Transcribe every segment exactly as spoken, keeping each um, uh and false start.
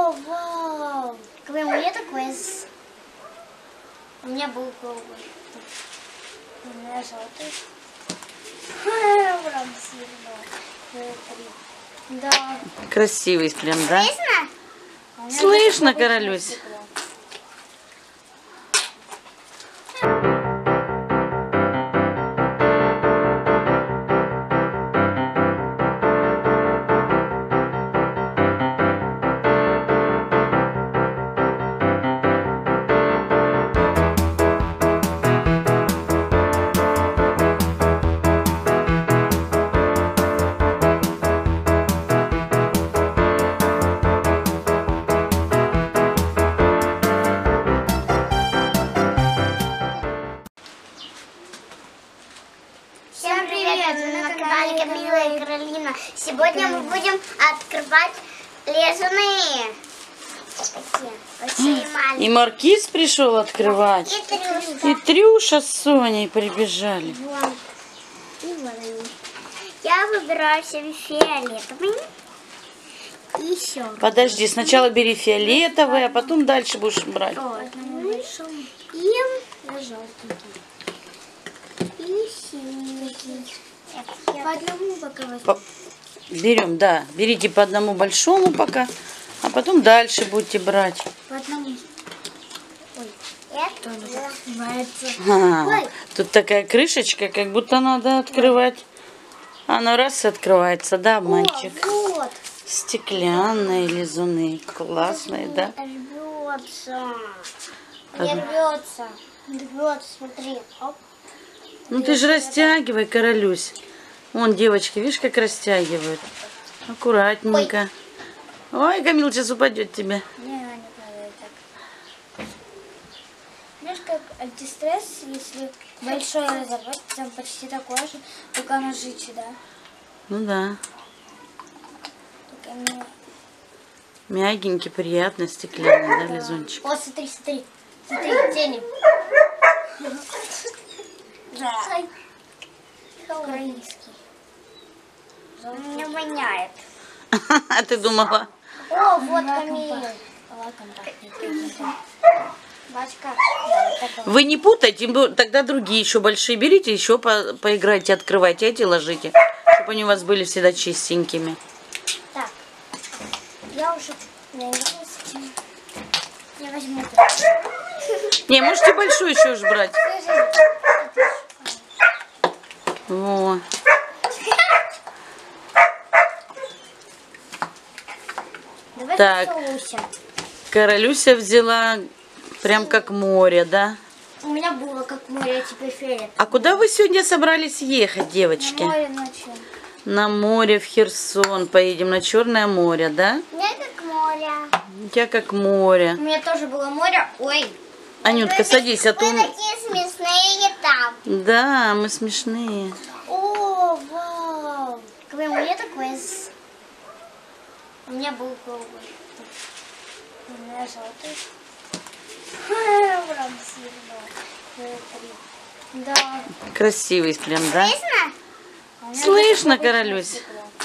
О, вау! Какой у меня такой. У меня был голубой. У меня желтый. Прям сильно. Да. Красивый прям, да? Слышно? Слышно, Королюсь. Всем привет! Вы на канале Камила и Каролина. Сегодня мы будем открывать лизуны. Такие большие, маленькие. И Маркиз пришел открывать. И Трюшка. И Трюша с Соней прибежали. Вот. И вот они. Я выбираю себе фиолетовый. И еще. Подожди, сначала бери фиолетовый, а потом дальше будешь брать. И желтенький. И синий. По одному пока возьму. По- Берем, да. Берите по одному большому пока, а потом дальше будете брать. По одному. Ой, это открывается. А, тут такая крышечка, как будто надо открывать. Она раз и открывается, да, обманчик? О, вот. Стеклянные лизуны. Классные, да? Рвется. Не рвется. Рвется, смотри. Оп. Ну ты же растягивай, Королюсь. Вон девочки, видишь, как растягивают. Аккуратненько. Ой, Камил сейчас упадет тебе. Не, не падает так. Знаешь, как антистресс, если большой разорвать, там почти такой же, только оно жичи, да? Ну да. Только мне... Мягенький, приятный, стеклянный, да, лизунчик? О, смотри, смотри. Смотри, тени. Да. Украинский. Не воняет. А ты думала? О, вот Камиль. Бачка. Вы не путайте, бо- тогда другие еще большие берите, еще по- поиграйте, открывайте, эти ложите, чтобы они у вас были всегда чистенькими. Так. Я уже наигралась. Я возьму. Не, можете большой еще уж брать. Во. Давай Так. поцелуйся. Королюся взяла прям как море, да? У меня было как море, а теперь фиолет. А куда вы сегодня собрались ехать, девочки? На море ночью. На море в Херсон поедем, на Черное море, да? Я как море. У тебя как море. У меня тоже было море. Ой. Анютка, садись, а то... Вы такие смешные там. Да, мы смешные. О, вау. Какой у меня такой. У меня был голубой. У меня желтый. Прям сильно. Да. Красивый прям, да? Слышно? Слышно, Королюсь.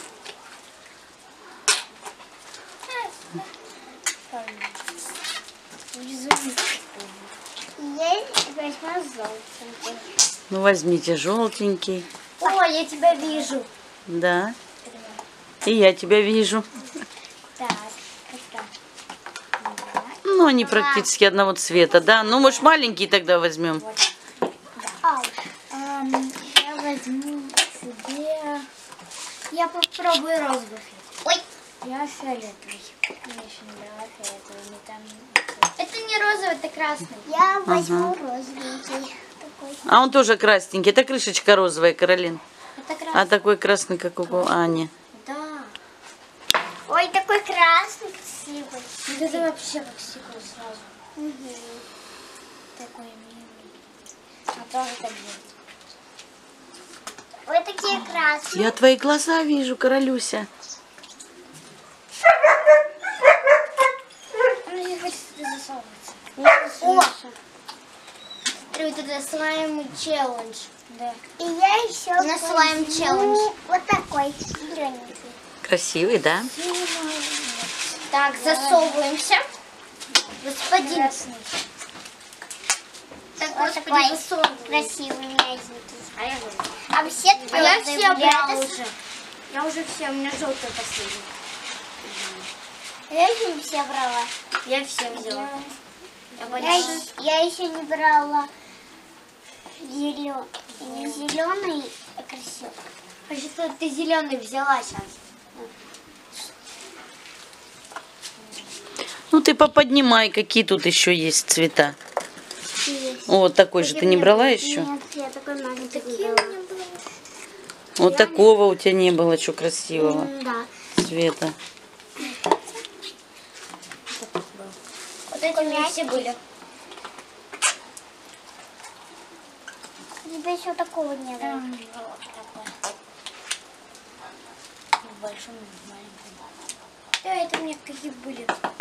Я возьму желтенький. Ну, возьмите желтенький. О, я тебя вижу. Да. И я тебя вижу. Так, это. Ну, они практически одного цвета, да? Ну, может, маленький тогда возьмем. Да. Эм, я возьму себе... Я попробую розовый. Ой. Я фиолетовый. Мне еще не нравится фиолетовый. Не там... Это не розовый, это красный. Я возьму Ага. розовенький. Такой. А он тоже красненький. Это крышечка розовая, Каролин. Это красный. А такой красный, как у Ани. Да. Ой, такой красный, красивый. Вот это вообще как стекло сразу. Угу. Такой милый. А тоже так будет. Ой, такие красные. Я твои глаза вижу, Королюся. Мне хочется засовываться. О! Смотри, вот это слайм челлендж. Да. И я еще на слайм челлендж. Вот такой зелененький. Красивый, да? Так, засовываемся. Господин. Так, вот такой красивый мягенький. А я, а все а я все брала уже. Я уже все, у меня желтый последний. Я еще не все брала. Я все взяла. Я, я, я еще не брала зеленый. Не зеленый, а красивый. Что ты зеленый взяла сейчас? Ну ты поподнимай, какие тут еще есть цвета. Есть. Вот такой же ты не брала еще? Нет, я такой маленький. Такие у меня были. Вот я такого не... у тебя не было, что красивого. Да. Цвета. Вот эти у меня все были. У тебя еще такого не было. Да, вот такой. В большом и маленьком. Да, это у меня какие были.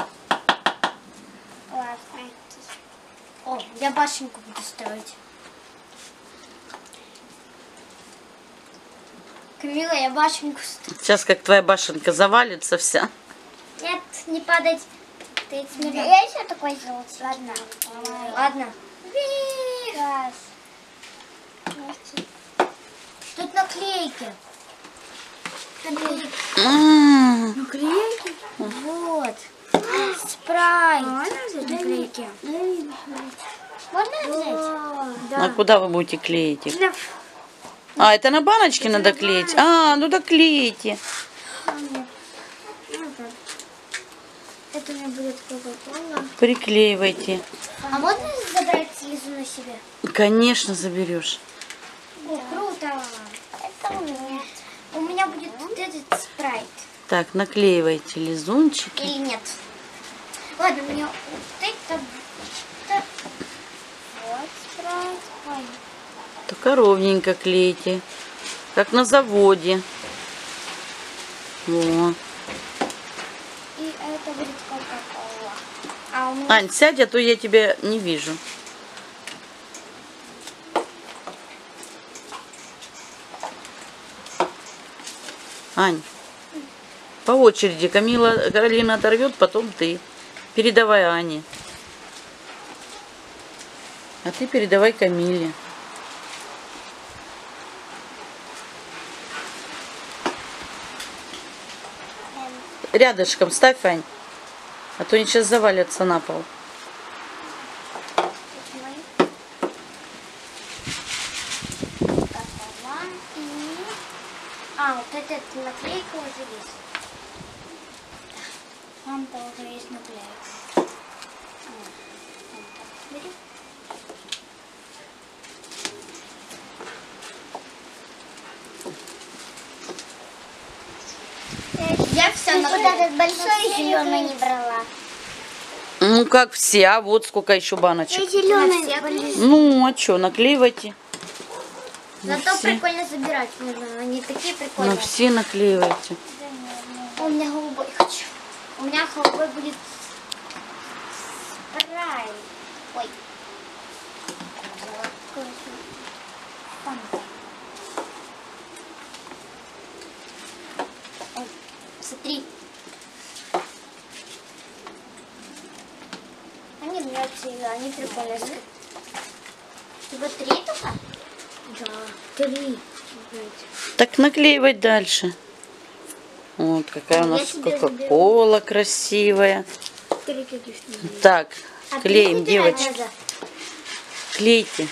Ладно. О, я башенку буду строить. Камила, я башенку строю. Сейчас как твоя башенка завалится вся. Нет, не падать. Ты смелее. Я еще такой сделал. Ладно. Ладно. Раз. Тут наклейки. Наклейки. Наклейки? Вот. Спрайт. Можно наклейки? Можно взять? А куда вы будете клеить их? А, это на баночке надо клеить? А, ну да клейте. Это у меня будет кока-кола. Приклеивайте. А можно забрать слезу на себе? Конечно, заберешь. О, круто. Это у меня. У меня будет вот этот спрайт. Так, наклеивайте лизунчики. Или нет? Ладно, мне вот это... Вот спрайт. Ой. Только ровненько клейте. Как на заводе. Во. И это будет кока-кола. А у меня... Ань, сядь, а то я тебя не вижу. Ань, по очереди. Камила, Каролина оторвет, потом ты. Передавай Ане. А ты передавай Камиле. Рядышком ставь, Ань. А то они сейчас завалятся на пол. А, вот эта наклейка уже есть. Там-то уже есть наклейка. Бери. Я все на вот этот большой зеленый не брала. Ну как все, а вот сколько еще баночек. Я зеленый. Ну, а что, наклеивайте. Зато все. прикольно забирать можно, они такие прикольные. Ну все наклеивайте. У меня голубой хочу. У меня голубой будет спрайт. Ой. Ой, смотри. Они нравятся, они прикольные. Всего три только? Да, три. Так наклеивать дальше. Вот какая у нас кока-кола красивая. Так, А клеим, девочки. Клейте.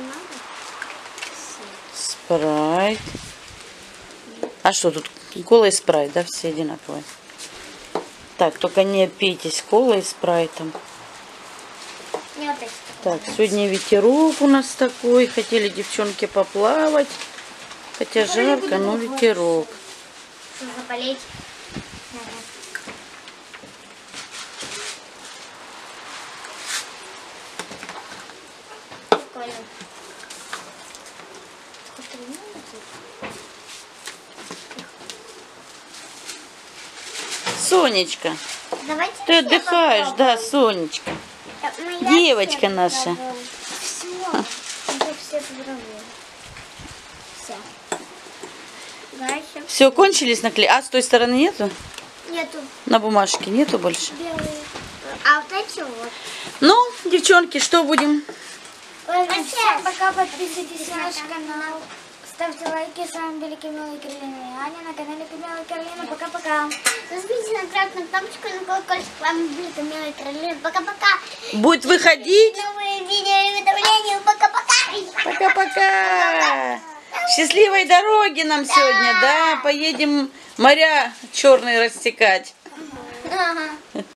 Спрайт. А что тут? Кола и спрайт, да, все одинаковые. Так, только не пейтесь колой и спрайтом. Так, сегодня ветерок у нас такой. Хотели девчонки поплавать. Хотя жарко, но ветерок. Заболеть. Прикольно. Сонечка, Давайте ты отдыхаешь, да, Сонечка. Девочка наша. Все. Уже все попробовали. Все. Дальше. Все, кончились наклеить? А с той стороны нету? Нету. На бумажке нету больше? Белые. А вот эти вот. Ну, девчонки, что будем? Всем пока, подписывайтесь на наш канал. Ставьте лайки, с вами были Камила и Каролина и Аня на канале Камила и Каролина. Пока-пока. Нажмите на красную кнопочку и на колокольчик. С вами были Камила и Каролина. Пока-пока. Будет выходить. Новые видео и уведомления. Пока-пока. Пока-пока. Счастливой дороги нам сегодня, да? Поедем моря черные растекать. Ага.